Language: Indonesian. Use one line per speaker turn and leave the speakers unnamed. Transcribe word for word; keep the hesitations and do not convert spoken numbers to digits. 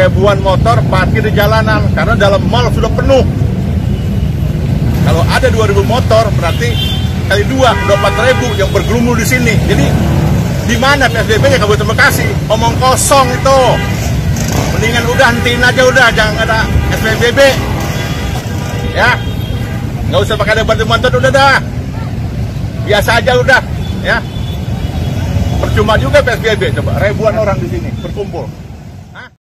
ribuan motor parkir di jalanan karena dalam mall sudah penuh. Kalau ada dua ribu motor berarti kali dua, udah empat ribu yang bergerumul di sini. Jadi di mana P S B B-nya Kabupaten Bekasi? Omong kosong itu. Mendingan udah hentiin aja udah, jangan ada P S B B. Ya, nggak usah pakai ada bantuan-bantuan, udah dah. Biasa aja udah, ya. Percuma juga P S B B, coba ribuan orang di sini berkumpul.